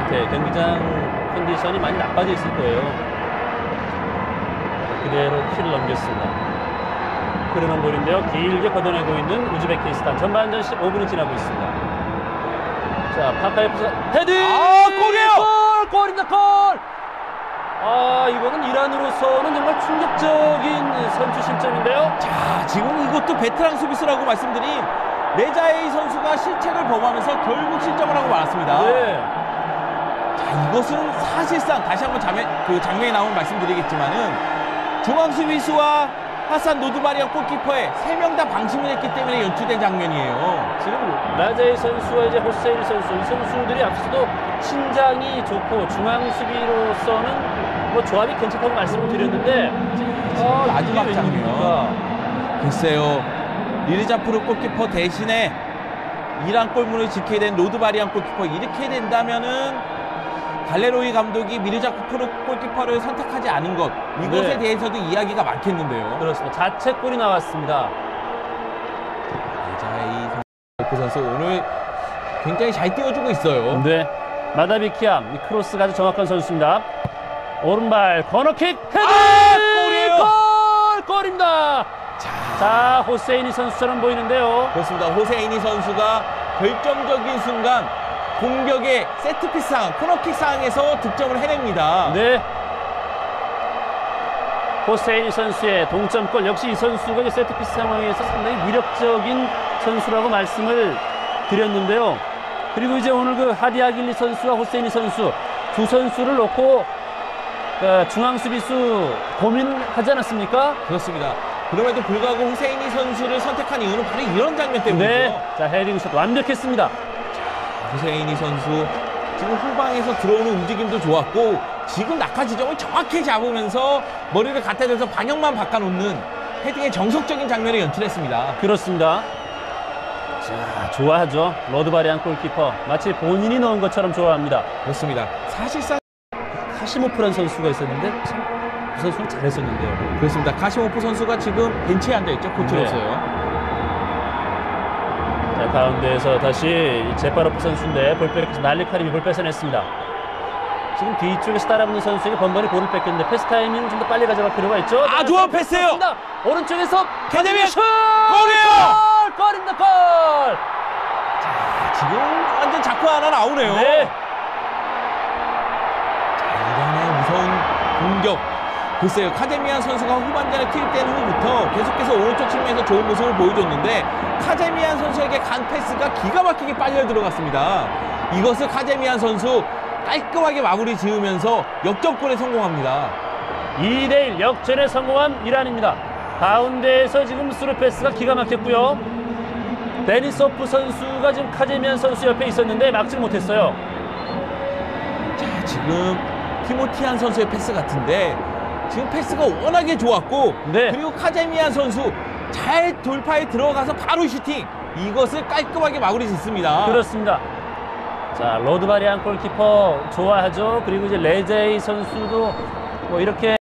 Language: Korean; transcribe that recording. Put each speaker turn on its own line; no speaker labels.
상태, 경기장 컨디션이 많이 나빠져 있을 거예요. 그대로 키를 넘겼습니다. 흐르는 볼인데요. 길게 걷어내고 있는 우즈베키스탄. 전반전 15분이 지나고 있습니다. 자, 파카예프 헤딩!
골이에요!
골입니다, 골! 이거는 이란으로서는 정말 충격적인 선취 실점인데요.
자, 지금 이것도 베테랑 수비수라고 말씀드린 레자에이 선수가 실책을 범하면서 결국 실점을 하고 말았습니다.
네.
자, 이것은 사실상 다시 한번 장면에 나오면 말씀드리겠지만은 중앙 수비수와 하산 노드바리안 골키퍼의 3명 다 방심을 했기 때문에 연출된 장면이에요.
지금 라자이 선수와 이제 호세인 선수, 이 선수들이 앞서도 신장이 좋고 중앙 수비로서는 뭐 조합이 괜찮다고 말씀을 드렸는데
마지막 장면. 글쎄요, 리르자프르 골키퍼 대신에 이란 골문을 지키게 된 노드바리안 골키퍼, 이렇게 된다면은 발레로이 감독이 미르자프르 골키퍼를 선택하지 않은 것, 이것에
네.
대해서도 이야기가 많겠는데요.
그렇습니다. 자책골이 나왔습니다.
레자이 선수 오늘 굉장히 잘 뛰어주고 있어요.
네, 마다비키암, 이 크로스가 아주 정확한 선수입니다. 오른발 코너킥 헤딩!
골이에요!
골입니다. 자, 호세이니 선수처럼 보이는데요.
그렇습니다. 호세이니 선수가 결정적인 순간 공격의 세트피스 상황, 코너킥 상황에서 득점을 해냅니다.
네. 호세이니 선수의 동점골, 역시 이 선수가 이제 세트피스 상황에서 상당히 위력적인 선수라고 말씀을 드렸는데요. 그리고 이제 오늘 그 하디 아길리 선수와 호세이니 선수 두 선수를 놓고 중앙 수비수 고민하지 않았습니까?
그렇습니다. 그럼에도 불구하고 호세이니 선수를 선택한 이유는 바로 이런 장면 때문이죠.
네. 자, 헤딩샷 완벽했습니다.
호세이니 선수 지금 후방에서 들어오는 움직임도 좋았고 지금 낙하 지점을 정확히 잡으면서 머리를 갖다 대서 방향만 바꿔놓는 헤딩의 정석적인 장면을 연출했습니다.
그렇습니다. 자, 좋아하죠. 로드바리안 골키퍼. 마치 본인이 넣은 것처럼 좋아합니다.
그렇습니다. 사실상
카시모프라는 선수가 있었는데 참 그 선수는 잘했었는데요.
그렇습니다. 카시모프 선수가 지금 벤치에 앉아있죠. 코치로서요.
자, 가운데에서 다시 제파로프 선수인데 볼빼서 날리카림이 볼 뺏어냈습니다. 지금 뒤쪽에서 따라붙는 선수에게 번번이 볼을 뺏겼는데 패스 타이밍을 좀 더 빨리 가져갈 필요가 있죠.
좋은 패스예요.
오른쪽에서
캐데미
슛!
골이에요!
골입니다. 골!
자, 지금 완전 자꾸 하나 나오네요.
네.
자, 이란의 무서운 공격. 글쎄요, 카제미안 선수가 후반전에 투입된 후부터 계속해서 오른쪽 측면에서 좋은 모습을 보여줬는데 카제미안 선수에게 간 패스가 기가 막히게 빨려 들어갔습니다. 이것을 카제미안 선수 깔끔하게 마무리 지으면서 역전골에 성공합니다.
2대1 역전에 성공한 이란입니다. 가운데에서 지금 스루 패스가 기가 막혔고요. 데니소프 선수가 지금 카제미안 선수 옆에 있었는데 막지 못했어요.
자, 지금 티모티안 선수의 패스 같은데 지금 패스가 워낙에 좋았고
네.
그리고 카제미안 선수 잘 돌파에 들어가서 바로 슈팅, 이것을 깔끔하게 마무리 짓습니다.
그렇습니다. 자, 로드바리안 골키퍼 좋아하죠. 그리고 이제 레제이 선수도 뭐 이렇게